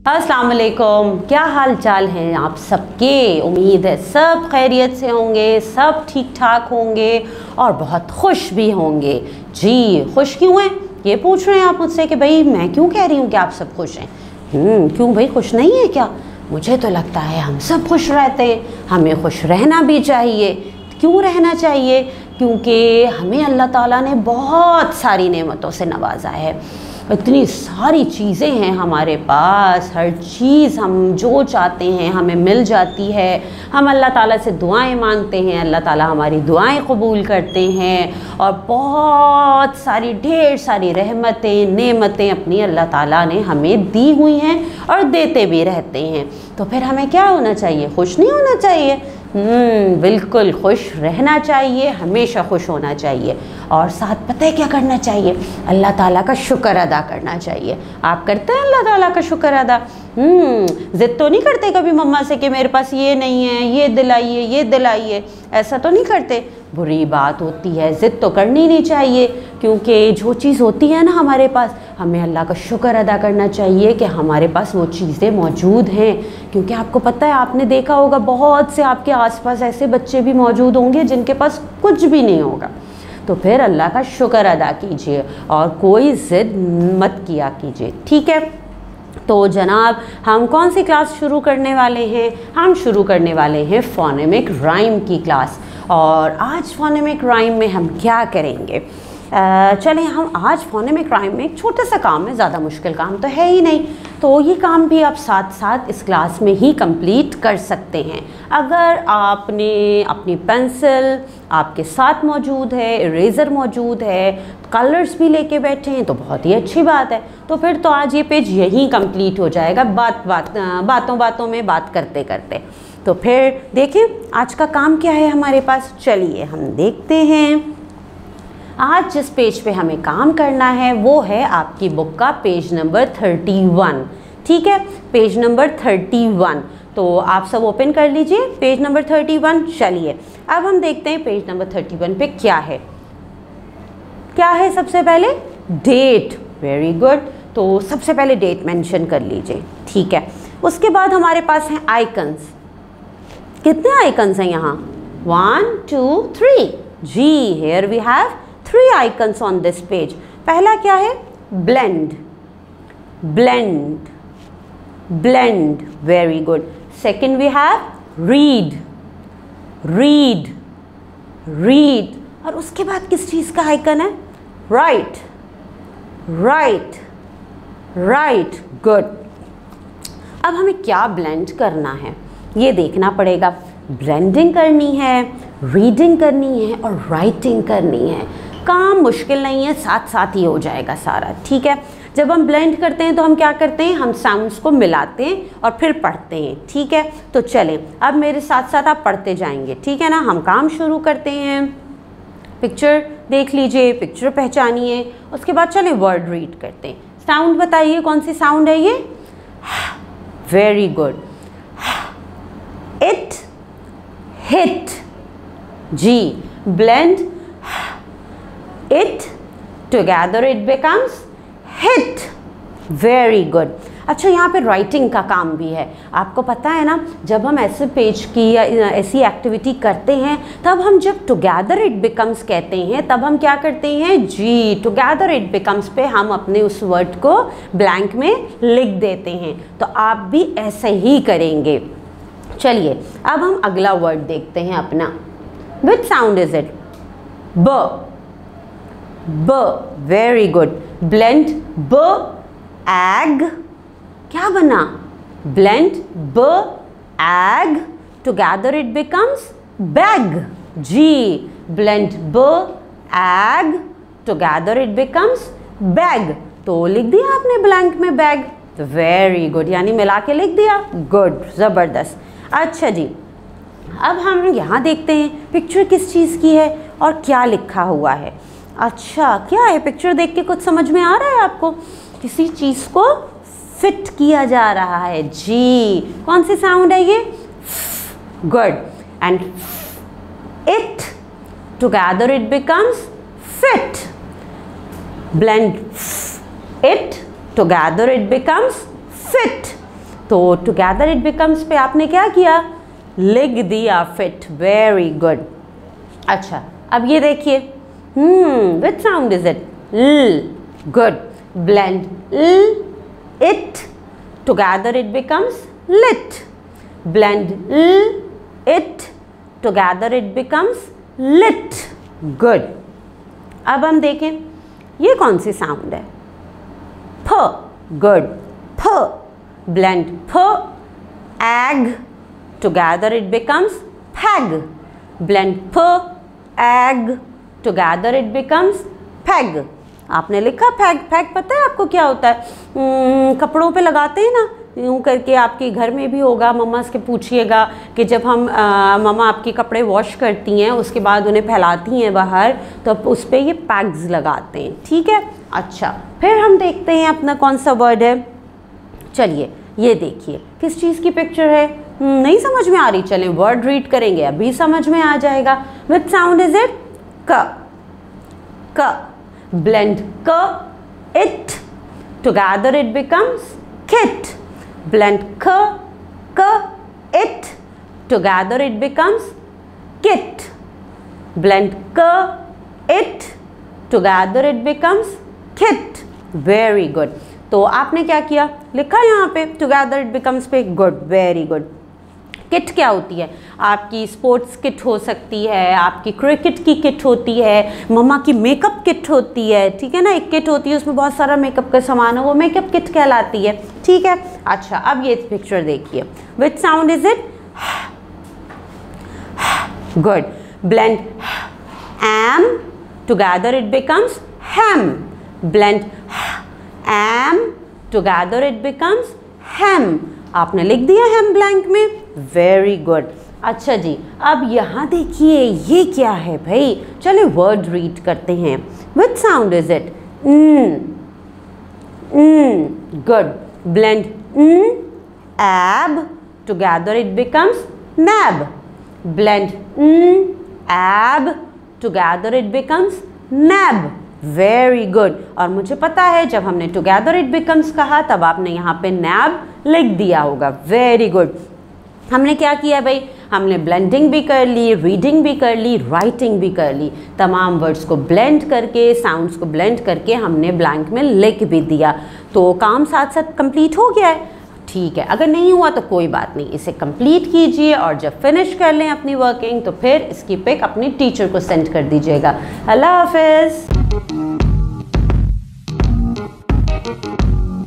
अस्सलाम वालेकुम, क्या हाल चाल हैं आप सबके। उम्मीद है सब खैरियत से होंगे, सब ठीक ठाक होंगे और बहुत खुश भी होंगे। जी खुश क्यों हैं ये पूछ रहे हैं आप मुझसे कि भाई मैं क्यों कह रही हूँ कि आप सब खुश हैं। क्यों भाई, खुश नहीं है क्या? मुझे तो लगता है हम सब खुश रहते हैं, हमें खुश रहना भी चाहिए। क्यों रहना चाहिए? क्योंकि हमें अल्लाह ताला ने बहुत सारी नेमतों से नवाजा है। इतनी सारी चीज़ें हैं हमारे पास, हर चीज़ हम जो चाहते हैं हमें मिल जाती है। हम अल्लाह ताला से दुआएं मांगते हैं, अल्लाह ताला हमारी दुआएं कबूल करते हैं और बहुत सारी ढेर सारी रहमतें नेमतें अपनी अल्लाह ताला ने हमें दी हुई हैं और देते भी रहते हैं। तो फिर हमें क्या होना चाहिए? खुश नहीं होना चाहिए? बिल्कुल खुश रहना चाहिए, हमेशा खुश होना चाहिए और साथ पता है क्या करना चाहिए? अल्लाह ताला का शुक्र अदा करना चाहिए। आप करते हैं अल्लाह ताला का शुक्र अदा? ज़िद तो नहीं करते कभी मम्मा से कि मेरे पास ये नहीं है, ये दिलाइए, ये दिलाइए? ऐसा तो नहीं करते? बुरी बात होती है, ज़िद तो करनी नहीं चाहिए क्योंकि जो चीज़ होती है ना हमारे पास, हमें अल्लाह का शुक्र अदा करना चाहिए कि हमारे पास वो चीज़ें मौजूद हैं। क्योंकि आपको पता है, आपने देखा होगा बहुत से आपके आसपास ऐसे बच्चे भी मौजूद होंगे जिनके पास कुछ भी नहीं होगा। तो फिर अल्लाह का शुक्र अदा कीजिए और कोई ज़िद मत किया कीजिए, ठीक है। तो जनाब, हम कौन सी क्लास शुरू करने वाले हैं? हम शुरू करने वाले हैं फोनेमिक राइम की क्लास। और आज फोनेमिक राइम में हम क्या करेंगे? चलें, हम आज फोनेमिक राइम में एक छोटा सा काम है, ज़्यादा मुश्किल काम तो है ही नहीं, तो ये काम भी आप साथ साथ इस क्लास में ही कंप्लीट कर सकते हैं। अगर आपने अपनी पेंसिल आपके साथ मौजूद है, इरेज़र मौजूद है, कलर्स भी लेके बैठे हैं तो बहुत ही अच्छी बात है। तो फिर तो आज ये पेज यहीं कंप्लीट हो जाएगा, बातों बातों में बात करते करते। तो फिर देखें आज का काम क्या है हमारे पास। चलिए हम देखते हैं। आज जिस पेज पे हमें काम करना है वो है आपकी बुक का पेज नंबर 31, ठीक है, पेज नंबर 31। तो आप सब ओपन कर लीजिए पेज नंबर 31। चलिए अब हम देखते हैं पेज नंबर 31 पे क्या है। क्या है? सबसे पहले डेट। वेरी गुड, तो सबसे पहले डेट मेंशन कर लीजिए, ठीक है। उसके बाद हमारे पास हैं आइकन्स। कितने आइकन्स हैं यहाँ? 1 2 3। जी, here we have 3 icons on this page. पहला क्या है? blend, blend, blend. Very good. Second we have read, read, read. और उसके बाद किस चीज़ का आइकन है? write, write, write. Good. अब हमें क्या blend करना है ये देखना पड़ेगा। blending करनी है, reading करनी है और writing करनी है। काम मुश्किल नहीं है, साथ साथ ही हो जाएगा सारा, ठीक है। जब हम ब्लेंड करते हैं तो हम क्या करते हैं? हम साउंड्स को मिलाते हैं और फिर पढ़ते हैं, ठीक है। तो चलें अब मेरे साथ साथ आप पढ़ते जाएंगे, ठीक है ना। हम काम शुरू करते हैं। पिक्चर देख लीजिए, पिक्चर पहचानिए, उसके बाद चलें वर्ड रीड करते हैं। साउंड बताइए कौन सी साउंड है ये? Very good. It, hit. जी, blend it together it becomes hit. very good. अच्छा, यहाँ पे राइटिंग का काम भी है। आपको पता है ना, जब हम ऐसे पेज की या ऐसी एक्टिविटी करते हैं तब हम जब टुगेदर इट बिकम्स कहते हैं तब हम क्या करते हैं? जी, टुगेदर इट बिकम्स पे हम अपने उस वर्ड को ब्लैंक में लिख देते हैं। तो आप भी ऐसे ही करेंगे। चलिए अब हम अगला वर्ड देखते हैं अपना। Which sound is it? ब, ब। Very good. ब्लेंड ब, एग। क्या बना? ब्लेंड ब, ag, together it becomes bag. जी, ब्लेंड ब, ag, together it becomes bag. तो लिख दिया आपने ब्लैंक में बैग। तो वेरी गुड, यानी मिला के लिख दिया। गुड, ज़बरदस्त। अच्छा जी, अब हम यहाँ देखते हैं पिक्चर किस चीज़ की है और क्या लिखा हुआ है। अच्छा, क्या है? पिक्चर देख के कुछ समझ में आ रहा है आपको? किसी चीज़ को फिट किया जा रहा है। जी, कौन सी साउंड है ये? Good. And it, together it becomes fit. Blend it, together it becomes fit. तो टुगेदर इट बिकम्स पे आपने क्या किया, लिख दिया फिट, वेरी गुड। अच्छा अब ये देखिए, विच साउंड इज इट, ल, गुड, ब्लेंड ल, it, together it becomes lit, blend ल, it, together it becomes lit, good. अब हम देखें ये कौन सी साउंड है, फ, गुड, फ, ब्लेंड फ, ag, together it becomes fag, blend फ, ag, together it becomes fag. आपने लिखा फैग, फैग पता है आपको क्या होता है, कपड़ों पे लगाते हैं ना, यूँ करके, आपके घर में भी होगा, मम्मा से पूछिएगा कि जब हम मम्मा आपके कपड़े वॉश करती हैं उसके बाद उन्हें फैलाती हैं बाहर, तो उस पर ये पैग्स लगाते हैं, ठीक है। अच्छा फिर हम देखते हैं अपना कौन सा वर्ड है, चलिए ये देखिए किस चीज़ की पिक्चर है, नहीं समझ में आ रही, चलें वर्ड रीड करेंगे, अभी समझ में आ जाएगा। विच साउंड इज इट, क, क, ब्लेंड क, it, together it becomes kit, blend k, k, it, together it becomes kit, blend k, it, together it becomes kit, very good। तो आपने क्या किया, लिखा यहाँ पे together it becomes पे, good, very good। किट क्या होती है, आपकी स्पोर्ट्स किट हो सकती है, आपकी क्रिकेट की किट होती है, मम्मा की मेकअप किट होती है, ठीक है ना, एक किट होती है उसमें बहुत सारा मेकअप का सामान है, वो मेकअप किट कहलाती है, ठीक है। अच्छा अब ये पिक्चर देखिए, which sound is it, good, blend am, together it becomes ham, blend am, together it becomes ham. आपने लिख दिया हैम ब्लैंक में, वेरी गुड। अच्छा जी अब यहाँ देखिए ये क्या है भाई, चलिए वर्ड रीड करते हैं। Which sound is it, good, blend ab, together it becomes nab, blend ab, together it becomes nab, very good. और मुझे पता है जब हमने टुगेदर इट बिकम्स कहा तब आपने यहाँ पे नैब लिख दिया होगा, वेरी गुड। हमने क्या किया भाई, हमने ब्लेंडिंग भी कर ली, रीडिंग भी कर ली, राइटिंग भी कर ली, तमाम वर्ड्स को ब्लेंड करके, साउंड्स को ब्लेंड करके हमने ब्लैंक में लिख भी दिया। तो काम साथ साथ कंप्लीट हो गया है, ठीक है। अगर नहीं हुआ तो कोई बात नहीं, इसे कंप्लीट कीजिए और जब फिनिश कर लें अपनी वर्किंग तो फिर इसकी पिक अपनी टीचर को सेंड कर दीजिएगा। अल्लाह हाफिज़।